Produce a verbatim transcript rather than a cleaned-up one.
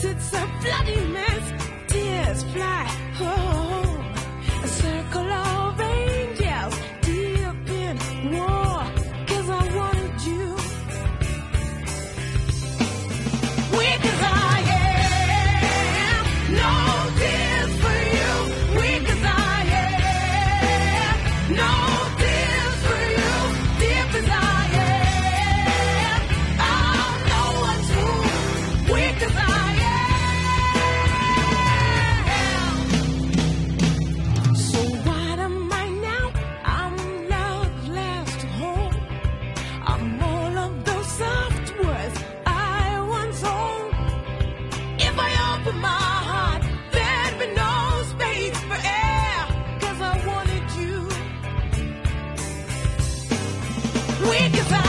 it's a bloody mess. Tears fly, oh, a circle of angels deep in war, 'cause I wanted you. Weak as I am, no tears for you. Weak as I am, no tears for you. Deep as I am, oh, no one's fool. Weak as I am. So what am I now? I'm love's last home. I'm all of those soft words I once owned. If I open my heart, there'd be no space for air, 'cause I wanted you. Weak as I